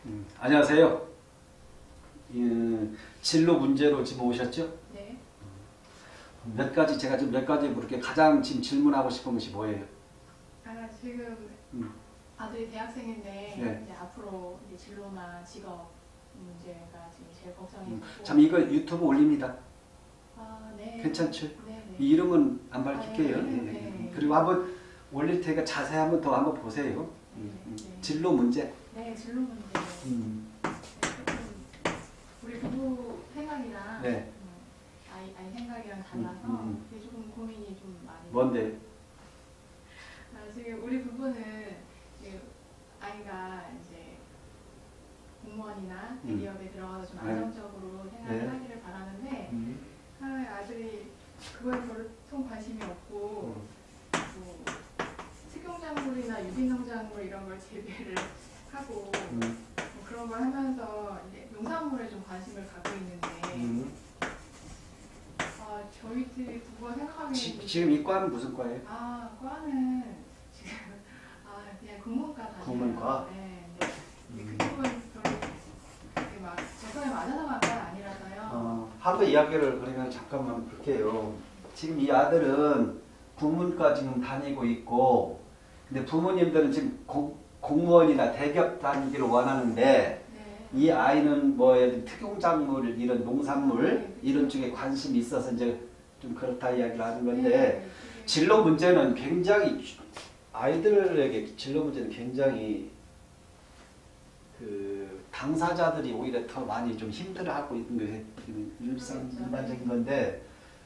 안녕하세요. 진로 문제로 지금 오셨죠? 네. 몇 가지 제가 지금 몇 가지 물을게 가장 지금 질문하고 싶은 것이 뭐예요? 지금 음, 아들이 대학생인데 네. 이제 앞으로 이제 진로나 직업 문제가 지금 제일 걱정이고. 참 이거 유튜브 올립니다. 네. 괜찮죠? 네, 네. 이 이름은 안 밝힐게요. 네, 예, 네. 예. 그리고 한번 올릴 테니까 자세히 한번 더 한번 보세요. 네. 진로 문제. 네, 진로 문제. 우리 부부 생각이랑 네. 아이 생각이랑 달라서 그게 조금 고민이 좀 많이. 뭔데? 지금 우리 부부는 아이가 이제 공무원이나 대기업에 들어가서 좀 안정적으로 생활을 하기를 바라는데 아들이 그거에 별로 관심이 없고 뭐 식용작물이나 유기농작물 이런 걸 재배를 하고 뭐 그런 걸 하면서 이제 농산물에 좀 관심을 갖고 있는데 저희 집 부부가 생각하기에는 지금 이 과는 무슨 과예요? 과는 지금 그냥 국문과 다녀요. 국문과? 네. 그쪽은 별로 이렇게 막 재성에 맞아서 간 건 아니라서요. 한번 이야기를 그러면 잠깐만 볼게요. 지금 이 아들은 국문과 지금 다니고 있고, 근데 부모님들은 지금 공무원이나 대기업 다니기를 원하는데, 네. 이 아이는 뭐 특용작물, 이런 농산물 이런 쪽에 관심이 있어서 이제 좀 그렇다 이야기를 하는 건데, 네. 진로 문제는 굉장히 아이들에게 진로 문제는 굉장히 그 당사자들이 오히려 더 많이 좀 힘들어하고 있는 게 일반적인 건데,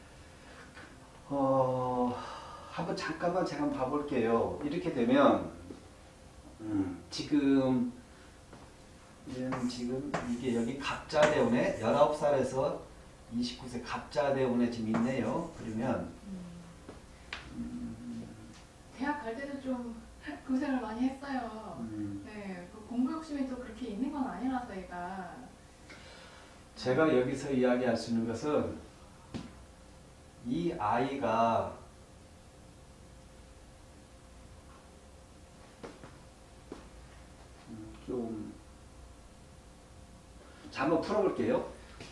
한번 잠깐만 제가 한번 봐볼게요. 이렇게 되면 지금 이게 여기 갑자대운에 19살에서 29세 갑자대운에 지금 있네요. 그러면 대학 갈 때도 좀 고생을 많이 했어요. 네, 그 공부 욕심이 또 그렇게 있는 건 아니라서 얘가. 제가 여기서 이야기할 수 있는 것은 이 아이가 좀 한번 풀어볼게요.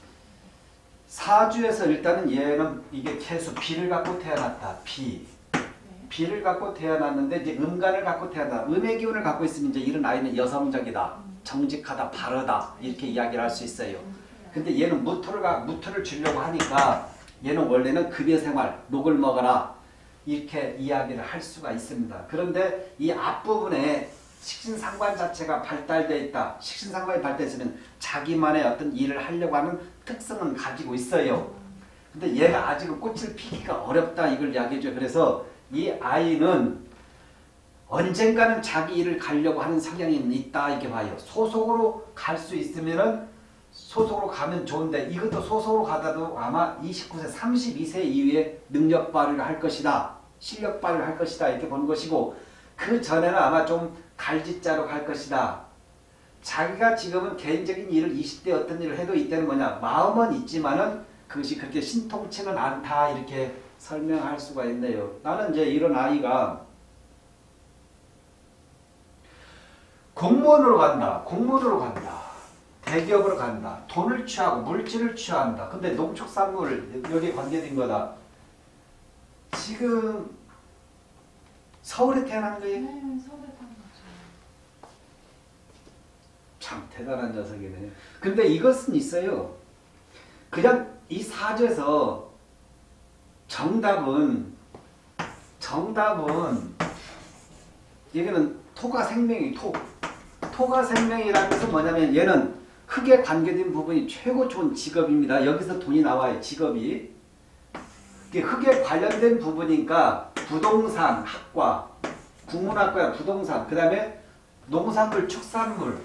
사주에서 일단은 얘는 이게 계속 비를 갖고 태어났다. 비를 갖고 태어났는데 이제 음간을 갖고 태어났다. 음의 기운을 갖고 있으면 이제 이런 아이는 여성적이다. 정직하다. 바르다. 이렇게 이야기를 할 수 있어요. 근데 얘는 무토를 주려고 하니까 얘는 원래는 급여생활, 녹을 먹어라. 이렇게 이야기를 할 수가 있습니다. 그런데 이 앞부분에 식신상관 자체가 발달되어 있다. 식신상관이 발달했으면 자기만의 어떤 일을 하려고 하는 특성은 가지고 있어요. 근데 얘가 아직은 꽃을 피기가 어렵다. 이걸 이야기해줘요. 그래서 이 아이는 언젠가는 자기 일을 가려고 하는 성향이 있다. 이렇게 봐요. 소속으로 갈 수 있으면은 소속으로 가면 좋은데 이것도 소속으로 가다도 아마 29세, 32세 이후에 능력 발휘를 할 것이다. 실력 발휘를 할 것이다. 이렇게 보는 것이고 그 전에는 아마 좀 갈짓자로 갈 것이다. 자기가 지금은 개인적인 일을 20대 어떤 일을 해도 이때는 뭐냐 마음은 있지만은 그것이 그렇게 신통치는 않다. 이렇게 설명할 수가 있네요. 나는 이제 이런 아이가 공무원으로 간다. 대기업으로 간다. 돈을 취하고 물질을 취한다. 근데 농축산물 여기에 관계된 거다. 지금 서울에 태어난 거예요? 네, 서울에 타는 거죠. 참 대단한 녀석이네. 근데 이것은 있어요. 그냥 이 사주에서 정답은 여기는 토가 생명이 토가 생명이라는 것은 뭐냐면 얘는 흙에 관계된 부분이 최고 좋은 직업입니다. 여기서 돈이 나와요. 직업이. 이게 흙에 관련된 부분이니까 부동산 학과, 국문학과야 부동산. 그 다음에 농산물, 축산물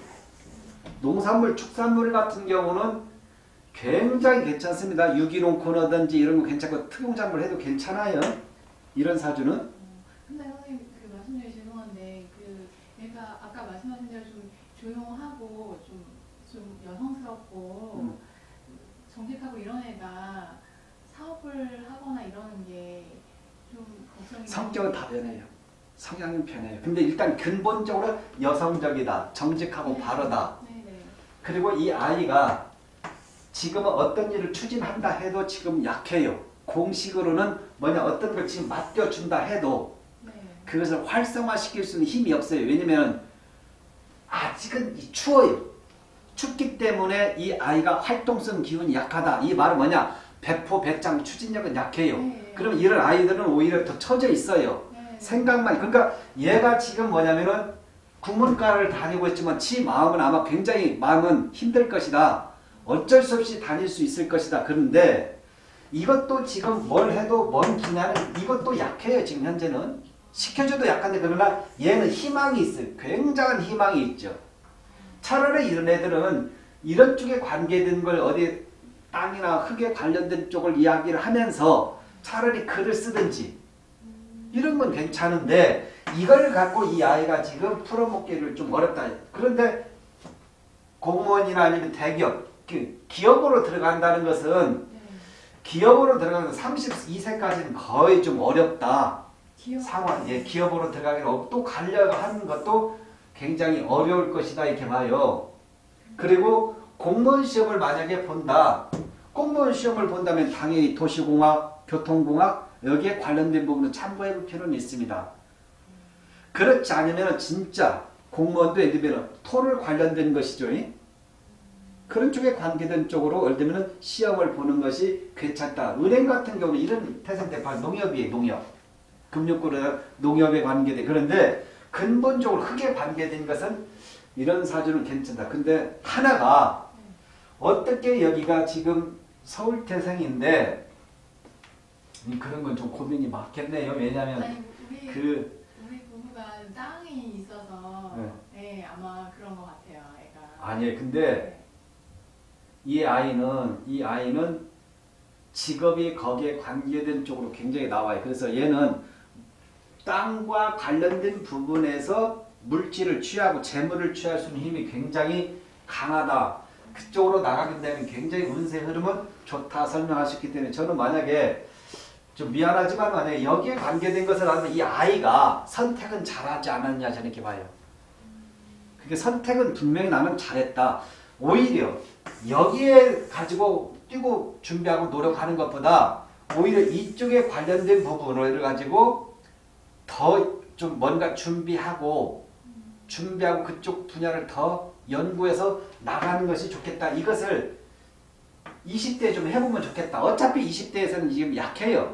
같은 경우는 굉장히 괜찮습니다. 유기농 코너든지 이런 거 괜찮고 특용작물 해도 괜찮아요. 이런 사주는. 근데 선생님 말씀드리기 죄송한데 얘가 아까 말씀하신 대로 좀 조용하고 좀 여성스럽고 정직하고 이런 애가 사업을 하거나 이러는 게 좀 걱정이. 성격은 다 변해요. 성향은 변해요. 근데 일단 근본적으로 여성적이다. 정직하고 바르다. 네네. 그리고 이 아이가 지금은 어떤 일을 추진한다 해도 지금 약해요. 공식으로는 뭐냐 어떤 걸 지금 맡겨준다 해도 네. 그것을 활성화시킬 수는 힘이 없어요. 왜냐면 아직은 추워요. 춥기 때문에 이 아이가 활동성 기운이 약하다. 이 말은 뭐냐? 백포백장 추진력은 약해요. 네. 그럼 이런 아이들은 오히려 더 처져 있어요. 네. 생각만. 그러니까 얘가 지금 뭐냐면은 국문과를 다니고 있지만 지 마음은 아마 굉장히 마음은 힘들 것이다. 어쩔 수 없이 다닐 수 있을 것이다. 그런데 이것도 지금 뭘 해도 뭔 분야는 이것도 약해요. 지금 현재는. 시켜줘도 약한데 그러나 얘는 희망이 있어요. 굉장한 희망이 있죠. 차라리 이런 애들은 이런 쪽에 관계된 걸 어디 땅이나 흙에 관련된 쪽을 이야기를 하면서 차라리 글을 쓰든지 이런 건 괜찮은데 이걸 갖고 이 아이가 지금 풀어먹기를 좀 어렵다. 그런데 공무원이나 아니면 대기업, 기업으로 들어간다는 것은 네. 기업으로 들어가는 32세까지는 거의 좀 어렵다. 기업. 상황, 예, 기업으로 들어가기는 또 가려고 하는 것도 굉장히 어려울 것이다 이렇게 봐요. 그리고 공무원 시험을 만약에 본다. 공무원 시험을 본다면 당연히 도시공학, 교통공학 여기에 관련된 부분을 참고해 볼 필요는 있습니다. 그렇지 않으면 진짜 공무원도 예를 들면 토를 관련된 것이죠. 그런 쪽에 관계된 쪽으로 예를 들면 시험을 보는 것이 괜찮다. 은행 같은 경우는 이런 태생대파 농협이에요. 농협. 금융권은 농협에 관계돼. 그런데 근본적으로 흙에 관계된 것은 이런 사주는 괜찮다. 근데 하나가 어떻게 여기가 지금 서울태생인데 그런 건 좀 고민이 많겠네요. 왜냐하면 아니, 우리 부부가 땅이 있어서 네. 네, 아마 그런 것 같아요. 애가. 아니에요. 근데 이 아이는 직업이 거기에 관계된 쪽으로 굉장히 나와요. 그래서 얘는 땅과 관련된 부분에서 물질을 취하고 재물을 취할 수 있는 힘이 굉장히 강하다. 그쪽으로 나가게 되면 굉장히 운세 흐름은 좋다 설명하셨기 때문에 저는 만약에 좀 미안하지만 만약에 여기에 관계된 것을 하면 이 아이가 선택은 잘하지 않았냐 저는 이렇게 봐요. 그게 선택은 분명히 나는 잘했다. 오히려 여기에 가지고 뛰고 준비하고 노력하는 것보다 오히려 이쪽에 관련된 부분을 가지고 더 좀 뭔가 준비하고 그쪽 분야를 더 연구해서 나가는 것이 좋겠다. 이것을 20대에 좀 해보면 좋겠다. 어차피 20대에서는 지금 약해요.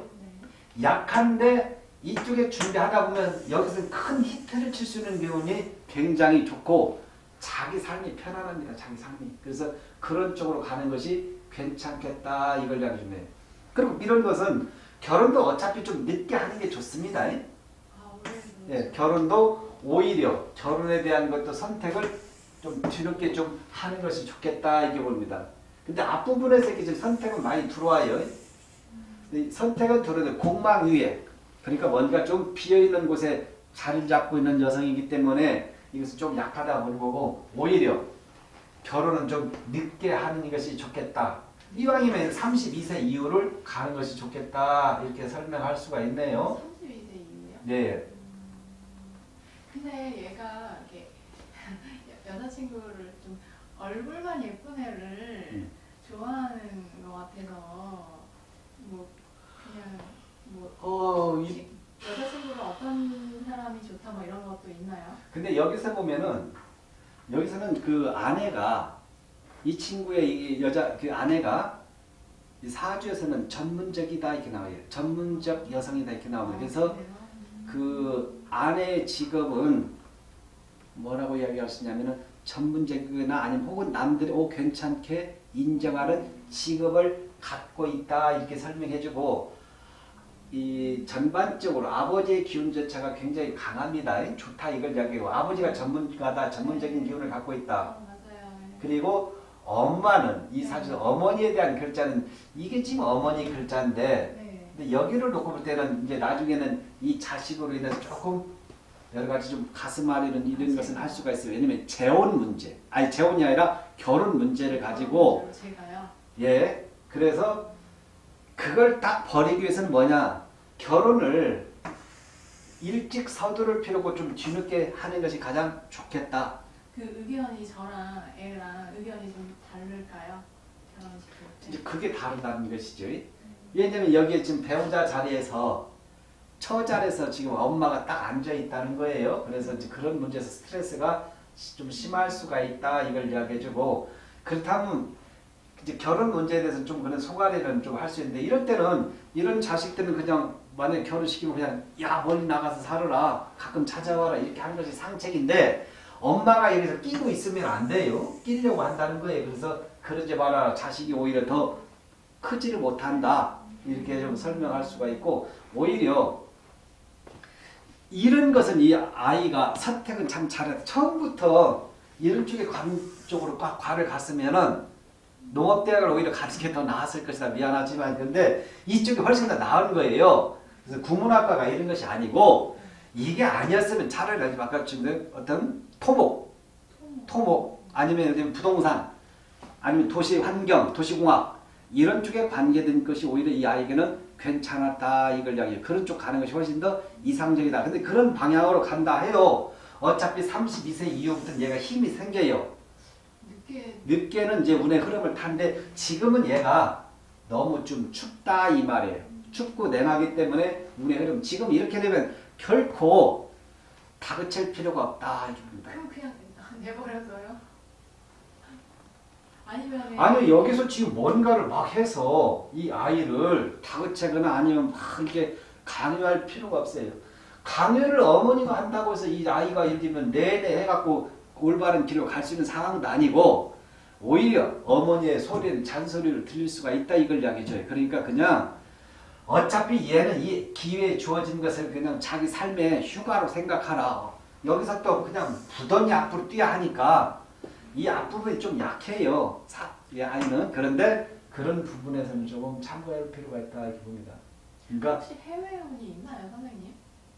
약한데 이쪽에 준비하다 보면 여기서 큰 히트를 칠 수 있는 기운이 굉장히 좋고 자기 삶이 편안합니다. 자기 삶이. 그래서 그런 쪽으로 가는 것이 괜찮겠다. 이걸 이야기 좀 해요. 그리고 이런 것은 결혼도 어차피 좀 늦게 하는 게 좋습니다. 예, 결혼도 오히려 결혼에 대한 것도 선택을 좀 뒤늦게 좀 하는 것이 좋겠다 이게 봅니다. 근데 앞부분에서 이렇게 지금 선택은 많이 들어와요. 선택은 들어오는데 공망 위에 그러니까 뭔가 좀 비어있는 곳에 자리를 잡고 있는 여성이기 때문에 이것은 좀 약하다 보는 거고 오히려 결혼은 좀 늦게 하는 것이 좋겠다. 이왕이면 32세 이후를 가는 것이 좋겠다 이렇게 설명할 수가 있네요. 32세 이후요? 네. 근데 얘가 이렇게 여자친구를 좀 얼굴만 예쁜 애를 좋아하는 것 같아서 뭐 그냥 뭐 여자친구가 어떤 사람이 좋다 뭐 이런 것도 있나요? 근데 여기서 보면은 여기서는 그 아내가 이 친구의 이 여자 그 아내가 이 사주에서는 전문적이다 이렇게 나와요. 전문적 여성이다 이렇게 나옵니다. 그래서 그 아내의 직업은 뭐라고 이야기할 수 있냐면은 전문적이거나 아니면 혹은 남들이 괜찮게 인정하는 직업을 갖고 있다 이렇게 설명해주고 이 전반적으로 아버지의 기운 자체가 굉장히 강합니다. 좋다 이걸 이야기하고 아버지가 전문가다 전문적인 기운을 갖고 있다. 맞아요. 그리고 엄마는 이 사주 어머니에 대한 글자는 이게 지금 어머니 글자인데 근데 여기를 놓고 볼 때는 이제 나중에는 이 자식으로 인해서 조금 여러 가지 좀 가슴 아리는 이런 것은 할 수가 있어요. 왜냐면 재혼 문제, 아니 재혼이 아니라 결혼 문제를 가지고 제가요? 예, 그래서 그걸 딱 버리기 위해서는 뭐냐? 결혼을 일찍 서두를 필요고 좀 뒤늦게 하는 것이 가장 좋겠다. 그 의견이 저랑 애랑 의견이 좀 다를까요? 결혼시킬 때. 이제 그게 다르다는 것이죠. 왜냐면 여기에 지금 배우자 자리에서 처자리에서 지금 엄마가 딱 앉아 있다는 거예요. 그래서 이제 그런 문제에서 스트레스가 좀 심할 수가 있다 이걸 이야기해주고, 그렇다면 이제 결혼 문제에 대해서 좀 그런 소가리는 좀 할 수 있는데, 이럴 때는 이런 자식들은 그냥 만약에 결혼시키면 그냥 야 멀리 나가서 살아라 가끔 찾아와라 이렇게 하는 것이 상책인데, 엄마가 여기서 끼고 있으면 안 돼요. 끼려고 한다는 거예요. 그래서 그러지 마라. 자식이 오히려 더 크지를 못한다. 이렇게 좀 설명할 수가 있고, 오히려 이런 것은 이 아이가 선택은 참 잘해서 처음부터 이런 쪽에 관 쪽으로 과를 갔으면은 농업대학을 오히려 가는 게 더 나았을 것이다. 미안하지만 근데 이쪽이 훨씬 더 나은 거예요. 그래서 국문학과가 이런 것이 아니고, 이게 아니었으면 차라리 아까 지금 어떤 토목 아니면 부동산 아니면 도시환경, 도시공학 이런 쪽에 관계된 것이 오히려 이 아이에게는 괜찮았다 이걸 이야기해요. 그런 쪽 가는 것이 훨씬 더 이상적이다. 근데 그런 방향으로 간다 해도 어차피 32세 이후부터는 얘가 힘이 생겨요. 늦게는 이제 운의 흐름을 타는데, 지금은 얘가 너무 좀 춥다 이 말이에요. 춥고 냉하기 때문에 운의 흐름, 지금 이렇게 되면 결코 다그칠 필요가 없다. 그럼 그냥 내버려둬요? 아니 여기서 지금 뭔가를 막 해서 이 아이를 다그치거나 아니면 막 이렇게 강요할 필요가 없어요. 강요를 어머니가 한다고 해서 이 아이가 예를 들면 내내 해갖고 올바른 길로 갈 수 있는 상황도 아니고, 오히려 어머니의 소리는 잔소리를 들릴 수가 있다 이걸 이야기해줘요. 그러니까 그냥 어차피 얘는 이 기회에 주어진 것을 그냥 자기 삶의 휴가로 생각하라. 여기서 또 그냥 부던이 앞으로 뛰어야 하니까 이 앞부분이 좀 약해요. 이 아이는. 그런데 그런 부분에서는 조금 참고할 필요가 있다 이렇게 봅니다. 그러니까 혹시 해외혼이 있나요, 선생님?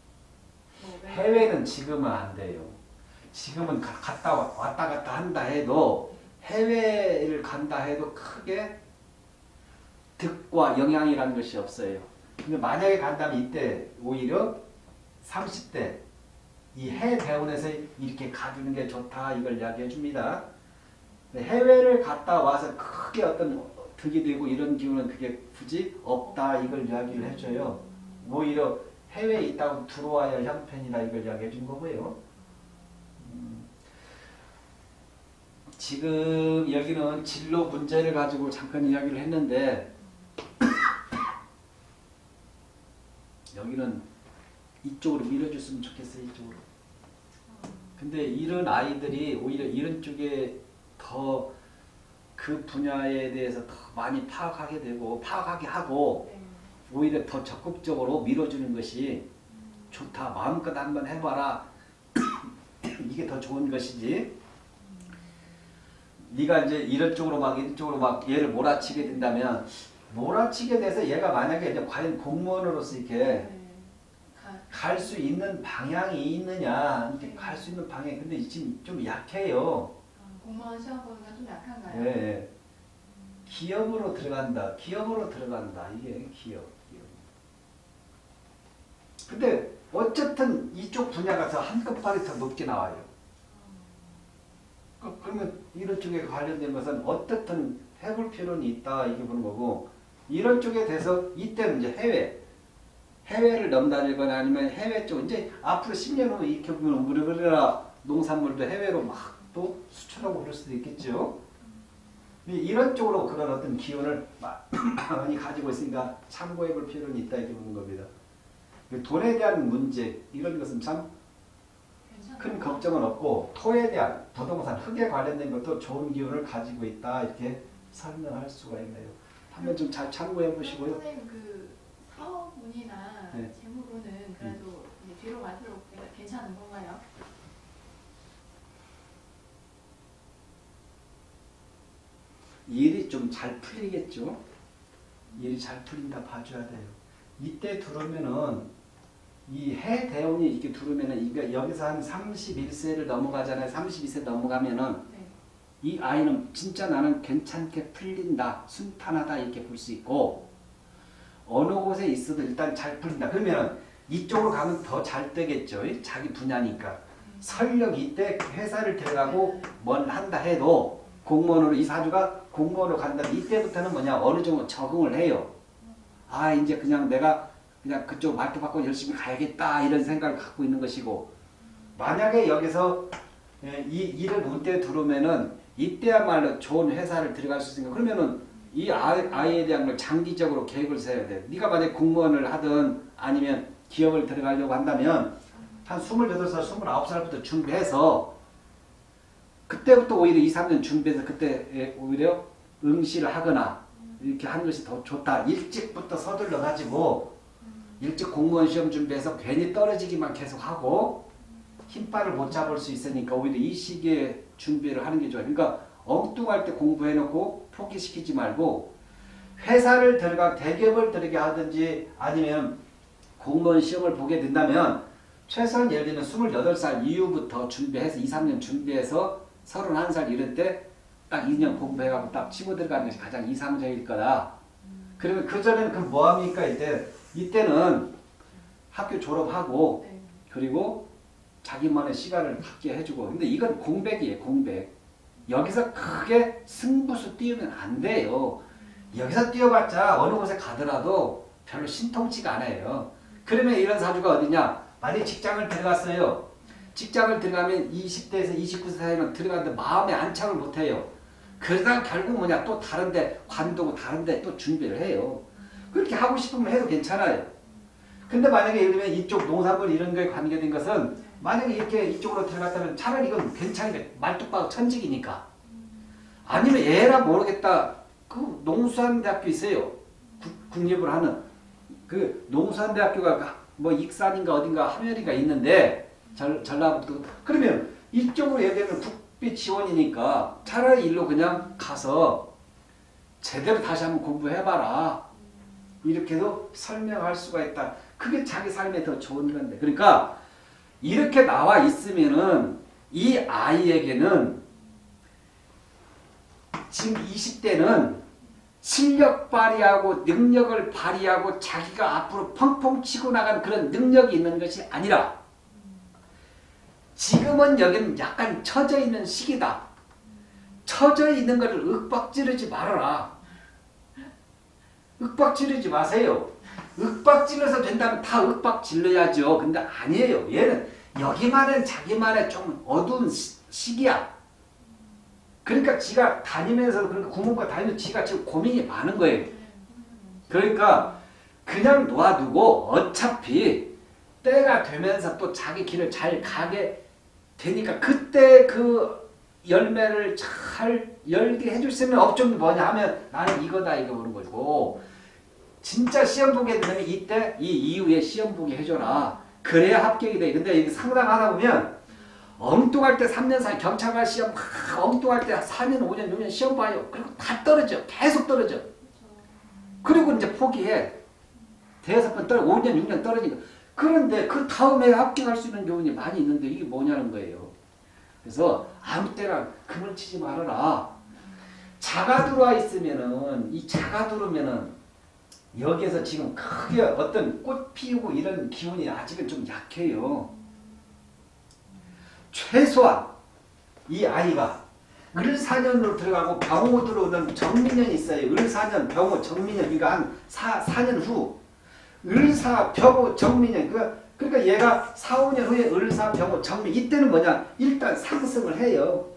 해외는 지금은 안 돼요. 지금은 왔다 갔다 한다 해도, 해외를 간다 해도 크게 득과 영향이라는 것이 없어요. 근데 만약에 간다면 이때 오히려 30대 이 해대원에서 이렇게 가주는 게 좋다 이걸 이야기해 줍니다. 해외를 갔다 와서 크게 어떤 득이 되고 이런 기운은 그게 굳이 없다 이걸 이야기를 해줘요. 오히려 해외에 있다고 들어와야 할 형편이다 이걸 이야기해 준 거고요. 지금 여기는 진로 문제를 가지고 잠깐 이야기를 했는데, 여기는 이쪽으로 밀어줬으면 좋겠어요. 이쪽으로. 근데 이런 아이들이 오히려 이런 쪽에 더 그 분야에 대해서 더 많이 파악하게 하고 오히려 더 적극적으로 밀어주는 것이 좋다. 마음껏 한번 해봐라. 이게 더 좋은 것이지. 네가 이제 이런 쪽으로 막 얘를 몰아치게 된다면, 몰아치게 돼서 얘가 만약에 이제 과연 공무원으로서 이렇게 갈 수 있는 방향이 있느냐, 이렇게 갈 수 있는 방향. 근데 지금 좀 약해요. 공무원 시험 보기가 좀 약한가요? 네. 기업으로 들어간다. 이게 기업. 근데 어쨌든 이쪽 분야가 더 한급발이 더 높게 나와요. 그러면 이런 쪽에 관련된 것은 어떻든 해볼 필요는 있다 이게 보는 거고, 이런 쪽에 대해서 이때는 이제 해외를 넘나들거나 아니면 해외 쪽 이제 앞으로 10년 후에 이렇게 보면 우리나라 농산물도 해외로 막 또 수출하고 그럴 수도 있겠죠. 이런 쪽으로 그런 어떤 기운을 많이 가지고 있으니까 참고해 볼 필요는 있다 이렇게 보는 겁니다. 돈에 대한 문제 이런 것은 참 큰 걱정은 없고, 토에 대한 부동산, 흙에 관련된 것도 좋은 기운을 가지고 있다 이렇게 설명할 수가 있네요. 한번 좀 잘 참고해 보시고요. 선생님 그 사업운이나 재물운은 그래도 뒤로 갈수록 괜찮은 건가요? 일이 좀 잘 풀리겠죠. 일이 잘 풀린다 봐줘야 돼요. 이때 들어오면은 이 해대운이 이렇게 들어오면은 이게 여기서 한 31세를 넘어가잖아요. 32세 넘어가면은 이 아이는 진짜 나는 괜찮게 풀린다, 순탄하다 이렇게 볼 수 있고, 어느 곳에 있어도 일단 잘 풀린다. 그러면 이쪽으로 가면 더 잘 되겠죠. 자기 분야니까. 설령 이때 회사를 들어가고 뭘 한다 해도 공무원으로 이 사주가 공무원으로 간다면 이때부터는 뭐냐 어느 정도 적응을 해요. 아 이제 그냥 내가 그냥 그쪽 말도 받고 열심히 가야겠다 이런 생각을 갖고 있는 것이고 만약에 여기서 이 일을 운때 들어오면은 이때야말로 좋은 회사를 들어갈 수 있으니까 그러면은 이 아이에 대한 걸 장기적으로 계획을 세워야 돼. 네가 만약에 공무원을 하든 아니면 기업을 들어가려고 한다면 한 28살, 29살부터 준비해서 그때부터 오히려 2, 3년 준비해서 그때 오히려 응시를 하거나 이렇게 하는 것이 더 좋다. 일찍부터 서둘러 가지고 일찍 공무원 시험 준비해서 괜히 떨어지기만 계속 하고 힘발을 못 잡을 수 있으니까 오히려 이 시기에 준비를 하는 게 좋아요. 그러니까 엉뚱할 때 공부해놓고 포기시키지 말고 회사를 들어가 대기업을 들어게 하든지 아니면 공무원 시험을 보게 된다면 최소한 예를 들면 28살 이후부터 준비해서 2, 3년 준비해서 31살 이럴 때 딱 2년 공부해가지고 딱 치고 들어가는 것이 가장 이상적일 거다. 그러면 그전에는 그럼 뭐합니까? 이때는 학교 졸업하고 그리고 자기만의 시간을 갖게 해주고 근데 이건 공백이에요. 공백. 여기서 크게 승부수 띄우면 안 돼요. 여기서 뛰어봤자 어느 곳에 가더라도 별로 신통치가 않아요. 그러면 이런 사주가 어디냐? 만약에 직장을 들어갔어요. 직장을 들어가면 20대에서 29세 사이면 들어갔는데 마음에 안착을 못해요. 그러다 결국 뭐냐 또 다른데 관두고 다른데 또 준비를 해요. 그렇게 하고 싶으면 해도 괜찮아요. 근데 만약에 예를 들면 이쪽 농산물 이런 거에 관계된 것은 만약에 이렇게 이쪽으로 들어갔다면 차라리 이건 괜찮게 말뚝박 천직이니까. 아니면 에라 모르겠다. 그 농수산대학교 있어요. 국립을 하는. 그 농수산대학교가 뭐 익산인가 어딘가 하면이가 있는데 전라북도. 그러면 이쪽으로 예를 들면 국비 지원이니까 차라리 일로 그냥 가서 제대로 다시 한번 공부해봐라. 이렇게도 설명할 수가 있다. 그게 자기 삶에 더 좋은 건데. 그러니까 이렇게 나와 있으면은 이 아이에게는 지금 20대는 실력 발휘하고 능력을 발휘하고 자기가 앞으로 펑펑 치고 나가는 그런 능력이 있는 것이 아니라 지금은 여기는 약간 처져 있는 시기다. 처져 있는 것을 윽박지르지 말아라. 윽박지르지 마세요. 윽박질러서 된다면 다 윽박질러야죠. 근데 아니에요. 얘는 여기만은 자기만의 좀 어두운 시기야. 그러니까 지가 다니면서 그러니까 국문과 다니면서 지가 지금 고민이 많은 거예요. 그러니까 그냥 놓아두고 어차피 때가 되면서 또 자기 길을 잘 가게 되니까 그때 그 열매를 잘 열게 해줄 수 있는 업종이 뭐냐 하면 나는 이거다 이거 모르는 거고 진짜 시험 보게 되면 이때 이 이후에 시험 보게 해줘라. 그래야 합격이 돼. 근데 이게 상담하다 보면 엉뚱할 때 3년 4년 경찰관 시험 엉뚱할 때 4년 5년 6년 시험 봐요. 그리고 다 떨어져. 계속 떨어져. 그리고 이제 포기해. 대여섯 번 떨어 5년 6년 떨어지니까. 그런데 그 다음에 합격할 수 있는 교훈이 많이 있는데 이게 뭐냐는 거예요. 그래서 아무 때나 금을 치지 말아라. 자가 들어와 있으면은 이 자가 들어오면은 여기에서 지금 크게 어떤 꽃 피우고 이런 기운이 아직은 좀 약해요. 최소한 이 아이가 을사년으로 들어가고 병호 들어오는 정민년이 있어요. 을사년, 병호, 정민년. 그러니까 한 4년 후 을사, 병호, 정민년. 그러니까 얘가 4, 5년 후에 을사, 병호, 정민. 이때는 뭐냐? 일단 상승을 해요.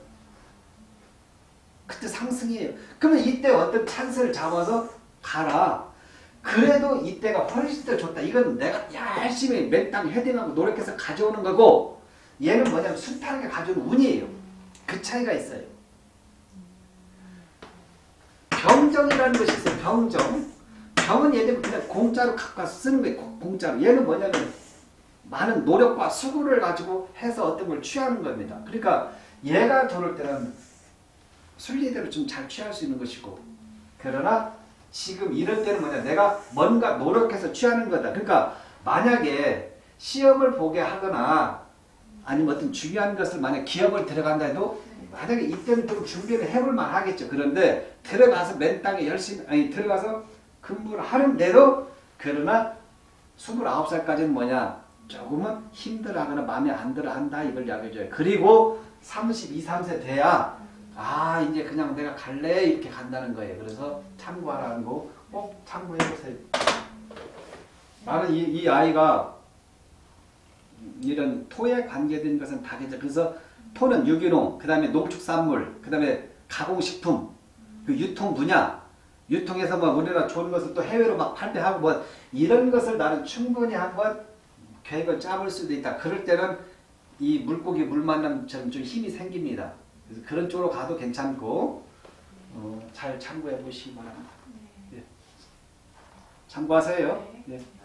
그때 상승해요. 그러면 이때 어떤 찬스를 잡아서 가라. 그래도 이때가 훨씬 더 좋다. 이건 내가 열심히 맨땅 헤딩하고 노력해서 가져오는 거고 얘는 뭐냐면 순탄하게 가져오는 운이에요. 그 차이가 있어요. 병정이라는 것이 있어요. 병정. 병은 얘는 그냥 공짜로 갖고 와서 쓰는 거예요. 공짜로. 얘는 뭐냐면 많은 노력과 수고를 가지고 해서 어떤 걸 취하는 겁니다. 그러니까 얘가 들어올 때는 순리대로 좀 잘 취할 수 있는 것이고 그러나 지금 이럴 때는 뭐냐 내가 뭔가 노력해서 취하는 거다. 그러니까 만약에 시험을 보게 하거나 아니면 어떤 중요한 것을 만약 기업을 들어간다 해도 만약에 이때는 좀 준비를 해볼 만 하겠죠. 그런데 들어가서 맨 땅에 열심히 들어가서 근무를 하는데도 그러나 29살까지는 뭐냐 조금은 힘들어하거나 마음에 안 들어한다 이걸 이야기해줘요. 그리고 32, 3세 돼야 아 이제 그냥 내가 갈래 이렇게 간다는 거예요. 그래서 참고하라는 거 꼭 참고해보세요. 나는 이 아이가 이런 토에 관계된 것은 다 괜찮아. 그래서 토는 유기농, 그 다음에 농축산물, 그 다음에 가공식품, 그 유통 분야, 유통해서 뭐 우리나라 좋은 것을 또 해외로 막 판매하고 뭐 이런 것을 나는 충분히 한번 계획을 짜볼 수도 있다. 그럴 때는 이 물고기 물 만남처럼 좀 힘이 생깁니다. 그래서 그런 쪽으로 가도 괜찮고 잘 참고해 보시기 바랍니다. 예. 참고하세요. 예.